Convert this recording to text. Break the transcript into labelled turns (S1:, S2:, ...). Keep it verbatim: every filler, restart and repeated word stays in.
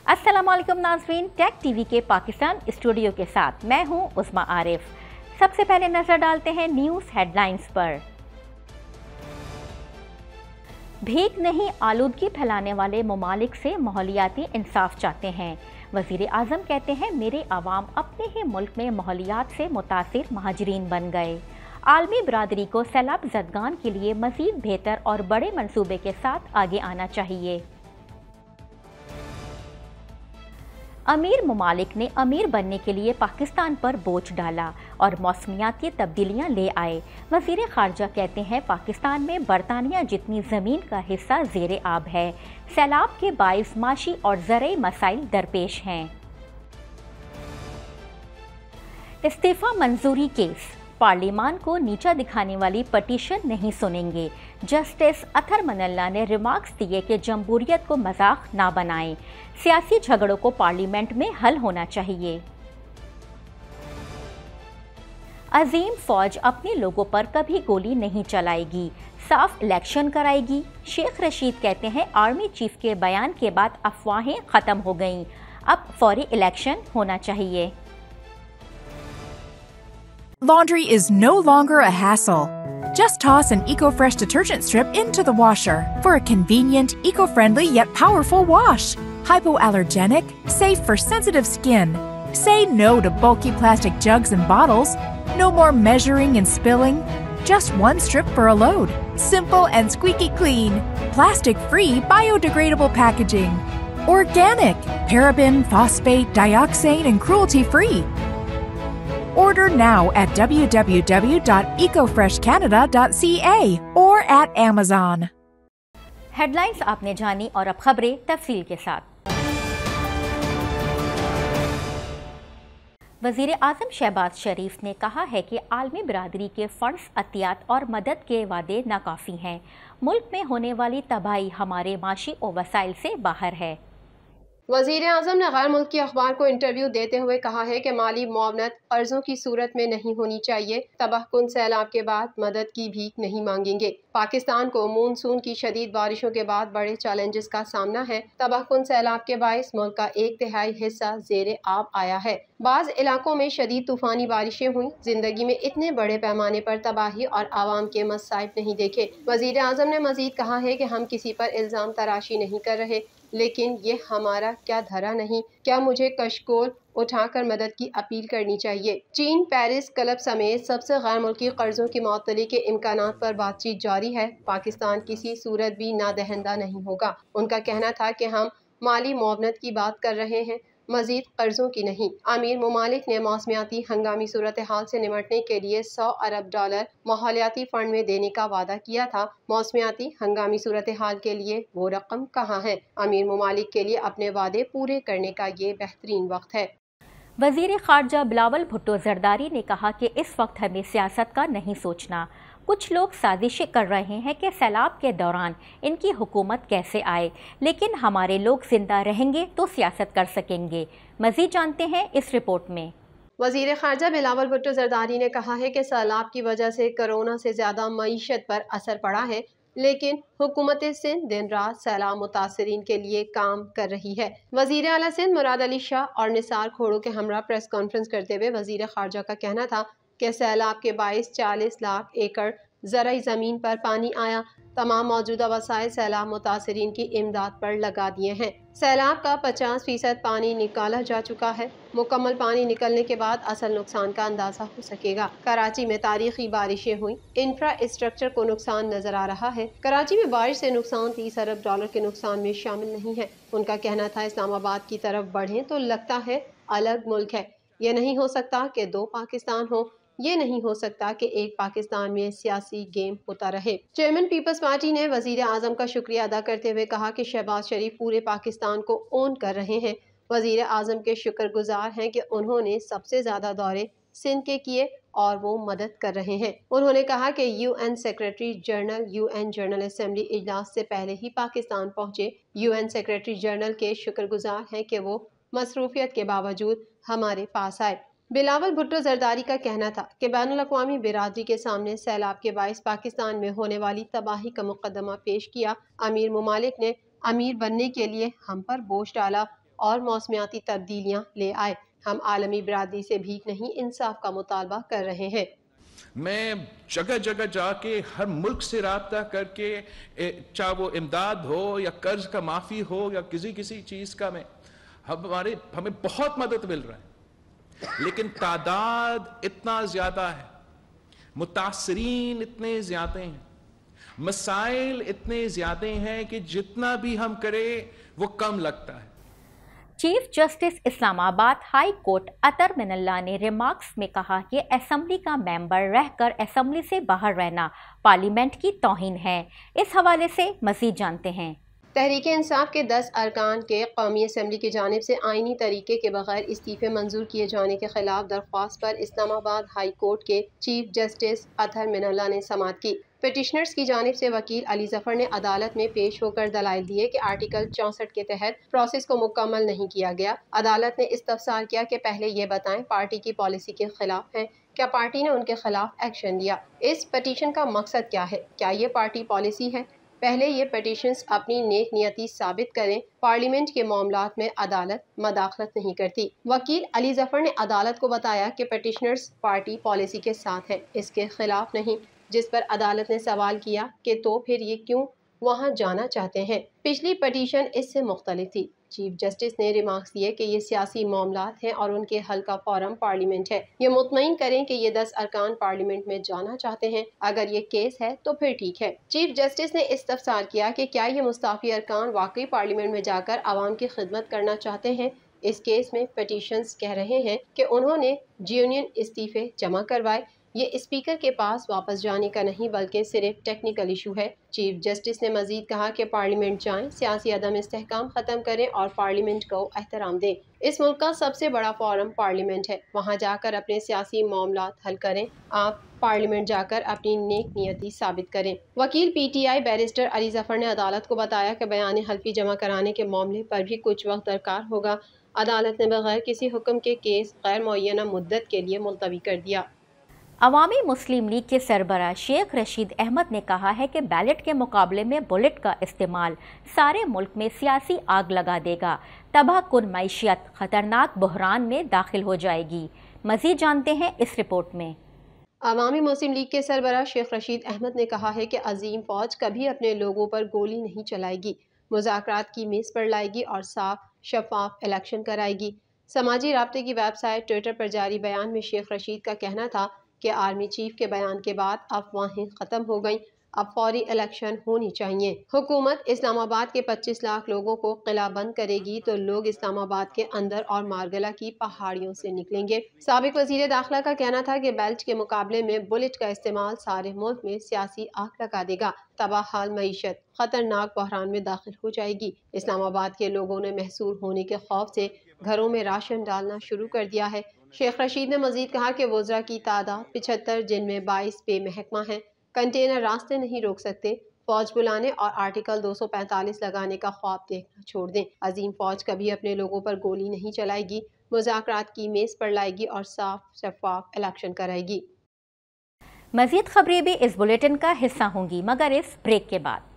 S1: अस्सलामुअलैकुम नाज़रीन, take TV के पाकिस्तान स्टूडियो के साथ मैं हूं उस्मा आरिफ। सबसे पहले नजर डालते हैं न्यूज़ हेडलाइंस पर। भीख नहीं, आलूदगी फैलाने वाले ममालिक से माहौलियाती इंसाफ चाहते हैं। वज़ीर आज़म कहते हैं मेरे आवाम अपने ही मुल्क में माहौलियात से मुतासिर महाजरीन बन गए। आलमी बरादरी को सैलाब ज़दगान के लिए मज़ीद बेहतर और बड़े मंसूबे के साथ आगे आना चाहिए। अमीर ममालिक ने अमीर बनने के लिए पाकिस्तान पर बोझ डाला और मौसमियाती तब्दीलियां ले आए। वज़ीर ख़ारजा कहते हैं पाकिस्तान में बरतानिया जितनी ज़मीन का हिस्सा ज़ेरे आब है। सैलाब के बाइस माशी और ज़रई मसाइल दरपेश हैं। इस्तीफ़ा मंजूरी केस, पार्लिमान को नीचा दिखाने वाली पटिशन नहीं सुनेंगे। जस्टिस अथर मनल्ला ने रिमार्क्स दिए कि जमहूरियत को मजाक ना बनाएं। सियासी झगड़ों को पार्लियामेंट में हल होना चाहिए। अजीम फौज अपने लोगों पर कभी गोली नहीं चलाएगी, साफ इलेक्शन कराएगी। शेख रशीद कहते हैं आर्मी चीफ के बयान के बाद अफवाहें खत्म हो गईं, अब फौरी इलेक्शन होना चाहिए।
S2: Laundry is no longer a hassle. Just toss an EcoFresh detergent strip into the washer for a convenient, eco-friendly yet powerful wash. Hypoallergenic, safe for sensitive skin. Say no to bulky plastic jugs and bottles. No more measuring and spilling. Just one strip for a load. Simple and squeaky clean. Plastic-free, biodegradable packaging. Organic, paraben, phosphate, dioxane, and cruelty-free. Order now at w w w dot eco fresh canada dot c a or at Amazon.
S1: Headlines आपने जानी और अब खबरें तफसील के साथ। वज़ीर आज़म शहबाज शरीफ ने कहा है कि आलमी बरादरी के फंड्स, अतियात और मदद के वादे नाकाफ़ी हैं। मुल्क में होने वाली तबाही हमारे माशी और वसाइल से बाहर है।
S3: वज़ीर आज़म ने गैर मुल्की अखबार को इंटरव्यू देते हुए कहा है कि माली मुआवनत कर्जों की सूरत में नहीं होनी चाहिए। तबाहकुन सैलाब के बाद मदद की भीख नहीं मांगेंगे। पाकिस्तान को मानसून की शदीद बारिशों के बाद बड़े चैलेंजेस का सामना है। तबाहकुन सैलाब के बाइस मुल्क का एक तिहाई हिस्सा ज़ेरे आब आया है। बाज़ इलाकों में शदीद तूफानी बारिशें हुई। जिंदगी में इतने बड़े पैमाने पर तबाही और आवाम के मसाइब नहीं देखे। वज़ीर आज़म ने मजीद कहा है कि हम किसी पर इल्ज़ाम तराशी नहीं कर रहे, लेकिन ये हमारा क्या धरा नहीं, क्या मुझे कशकोल उठाकर मदद की अपील करनी चाहिए। चीन, पेरिस क्लब समेत सबसे गैर मुल्की कर्जों की मअतली के इम्कानात पर बातचीत जारी है। पाकिस्तान किसी सूरत भी नादहंदा नहीं होगा। उनका कहना था कि हम माली मुआवनत की बात कर रहे हैं, मजीद कर्जों की नहीं। अमीर ममालिक ने मौसमियाती हंगामी सूरत हाल से निमटने के लिए सौ अरब डॉलर माहौलियाती फंड में देने का वादा किया था। मौसमियाती हंगामी सूरत हाल के लिए वो रकम कहाँ है? अमीर ममालिक के लिए अपने वादे पूरे करने का ये बेहतरीन वक्त है।
S1: वज़ीर ख़ारजा बिलावल भुट्टो ज़रदारी ने कहा कि इस वक्त हमें सियासत का नहीं सोचना। कुछ लोग साजिशें कर रहे हैं कि सैलाब के दौरान इनकी हुकूमत कैसे आए, लेकिन हमारे लोग जिंदा रहेंगे तो सियासत कर सकेंगे। मज़ीद जानते हैं इस रिपोर्ट में।
S3: वज़ीर ख़ारजा बिलावल भुट्टो ज़रदारी ने कहा है कि सैलाब की वजह से कोरोना से ज़्यादा मईशत पर असर पड़ा है, लेकिन हुकूमत सिंध दिन रात सैलाब मुतासरीन के लिए काम कर रही है। वज़ीर आला सिंध मुराद अली शाह और निसार खोड़ो के हमरा प्रेस कॉन्फ्रेंस करते हुए वज़ीर ख़ारजा का कहना था कि सैलाब के बाईस चालीस लाख एकड़ ज़रई ज़मीन पर पानी आया। तमाम मौजूदा वसाइल सैलाब मुतासरीन की इमदाद पर लगा दिए हैं। सैलाब का पचास फीसद पानी निकाला जा चुका है। मुकम्मल पानी निकलने के बाद असल नुकसान का अंदाजा हो सकेगा। कराची में तारीखी बारिशें हुई, इंफ्रास्ट्रक्चर को नुकसान नजर आ रहा है। कराची में बारिश से नुकसान तीस अरब डॉलर के नुकसान में शामिल नहीं है। उनका कहना था इस्लामाबाद की तरफ बढ़ें तो लगता है अलग मुल्क है। ये नहीं हो सकता कि दो पाकिस्तान हो, ये नहीं हो सकता कि एक पाकिस्तान में सियासी गेम होता रहे। चेयरमैन पीपल्स पार्टी ने वजीर आजम का शुक्रिया अदा करते हुए कहा कि शहबाज शरीफ पूरे पाकिस्तान को ओन कर रहे हैं। वजीर आजम के शुक्रगुजार हैं कि उन्होंने सबसे ज्यादा दौरे सिंध के किए और वो मदद कर रहे हैं। उन्होंने कहा कि UN secretary general UN general assembly इजलास से पहले ही पाकिस्तान पहुंचे। यूएन सेक्रेटरी जनरल के शुक्रगुजार हैं कि वो मसरूफियत के बावजूद हमारे पास आए। बिलावल भुट्टो जरदारी का कहना था कि बैनुल अक़वामी बिरादरी के सामने सैलाब के बाइस पाकिस्तान में होने वाली तबाही का मुकदमा पेश किया। अमीर ममालिक ने अमीर बनने के लिए हम पर बोझ डाला और मौसमियाती तब्दीलियाँ ले आए। हम आलमी बिरादरी से भीख नहीं, इंसाफ का मुतालबा कर रहे हैं।
S4: मैं जगह जगह जाके हर मुल्क से राब्ता करके, चाहे वो इमदाद हो या कर्ज का माफ़ी हो या किसी किसी चीज़ का, में हमारे हमें बहुत मदद मिल रहा है, लेकिन तादाद इतना ज़्यादा है, मुतासरीन इतने ज़्यादा हैं, मसाइल इतने ज़्यादा हैं कि जितना भी हम करें वो कम लगता है।
S1: Chief justice Islamabad high court Athar Minallah ने रिमार्क्स में कहा कि असेंबली का मेंबर रहकर असेंबली से बाहर रहना पार्लियामेंट की तौहीन है। इस हवाले से मज़ीद जानते हैं।
S3: तहरीक इंसाफ के दस अरकान के कौमी असम्बली की जानिब से आइनी तरीके के बगैर इस्तीफ़े मंजूर किए जाने के खिलाफ दरख्वास्त पर इस्लामाबाद हाई कोर्ट के चीफ जस्टिस अतर मिनल्ला ने समाअत की। पिटिशनर्स की जानिब से वकील अली जफर ने अदालत में पेश होकर दलाइल दिए कि आर्टिकल चौंसठ के तहत प्रोसेस को मुकम्मल नहीं किया गया। अदालत ने इस्तफसार किया कि पहले ये बताएं पार्टी की पॉलिसी के खिलाफ है, क्या पार्टी ने उनके खिलाफ एक्शन लिया, इस पटिशन का मकसद क्या है, क्या ये पार्टी पॉलिसी है। पहले ये पटिशन्स अपनी नेक नियति साबित करें। पार्लियामेंट के मामलात में अदालत मदाखलत नहीं करती। वकील अली जफर ने अदालत को बताया कि पटिशनर्स पार्टी पॉलिसी के साथ हैं, इसके खिलाफ नहीं, जिस पर अदालत ने सवाल किया कि तो फिर ये क्यों वहाँ जाना चाहते हैं। पिछली पटिशन इससे मुख्तलिफ थी। चीफ जस्टिस ने रिमार्क्स दिए कि ये सियासी मामलात हैं और उनके हल का फोरम पार्लियामेंट है। ये मुतमईन करें कि ये दस अरकान पार्लियामेंट में जाना चाहते हैं। अगर ये केस है तो फिर ठीक है। चीफ जस्टिस ने इस्तफसार किया कि क्या ये मुस्ताफी अरकान वाकई पार्लियामेंट में जाकर आवाम की खिदमत करना चाहते हैं। इस केस में पटिशन्स कह रहे हैं कि उन्होंने यूनियन इस्तीफे जमा करवाए। ये स्पीकर के पास वापस जाने का नहीं बल्कि सिर्फ टेक्निकल इशू है। चीफ जस्टिस ने मजीद कहा कि पार्लियामेंट जाएं, सियासी अदम इस्तेहकाम ख़त्म करें और पार्लियामेंट को एहतराम दें। इस मुल्क का सबसे बड़ा फोरम पार्लियामेंट है, वहाँ जाकर अपने सियासी मामलात हल करें। आप पार्लियामेंट जाकर अपनी नेक नियति साबित करें। वकील P T I barrister Ali Zafar ने अदालत को बताया कि बयान हल्फी जमा कराने के मामले पर भी कुछ वक्त दरकार होगा। अदालत ने बगैर किसी हुक्म के केस गैर मुअय्यना मुद्दत के लिए मुलतवी कर दिया।
S1: अवामी मुस्लिम लीग के सरबराह शेख रशीद अहमद ने कहा है कि बैलेट के मुकाबले में बुलेट का इस्तेमाल सारे मुल्क में सियासी आग लगा देगा। तबाहकुन मैशियत खतरनाक बहरान में दाखिल हो जाएगी। मज़ीद जानते हैं इस रिपोर्ट में।
S3: अवामी मुस्लिम लीग के सरबराह शेख रशीद अहमद ने कहा है कि अजीम फौज कभी अपने लोगों पर गोली नहीं चलाएगी, मुज़ाकरात की मेज़ पर लाएगी और साफ शफाफ इलेक्शन कराएगी। समाजी राब्ते की वेबसाइट ट्विटर पर जारी बयान में शेख रशीद का कहना था कि आर्मी चीफ के बयान के बाद अफवाहें ख़त्म हो गईं, अब फौरी इलेक्शन होनी चाहिए। हुकूमत इस्लामाबाद के पच्चीस लाख लोगों को किला बंद करेगी तो लोग इस्लामाबाद के अंदर और मारगला की पहाड़ियों से निकलेंगे। साबिक वज़ीर दाखिला का कहना था कि बेल्ट के मुकाबले में बुलेट का इस्तेमाल सारे मुल्क में सियासी आग लगा देगा। तबाह हाल मईशत खतरनाक बहरान में दाखिल हो जाएगी। इस्लामाबाद के लोगों ने महसूर होने के खौफ से घरों में राशन डालना शुरू कर दिया है। शेख रशीद ने मजीद कहा कि वज़रा की तादाद पिछहत्तर, जिनमें बाईस बेमहकमा हैं। कंटेनर रास्ते नहीं रोक सकते। फौज बुलाने और आर्टिकल दो सौ पैंतालीस लगाने का ख्वाब देखना छोड़ दें। अजीम फौज कभी अपने लोगों पर गोली नहीं चलाएगी, मुज़ाकरात की मेज़ पर लाएगी और साफ शफाफ इलेक्शन कराएगी।
S1: मज़ीद खबरें भी इस बुलेटिन का हिस्सा होंगी, मगर इस ब्रेक के बाद।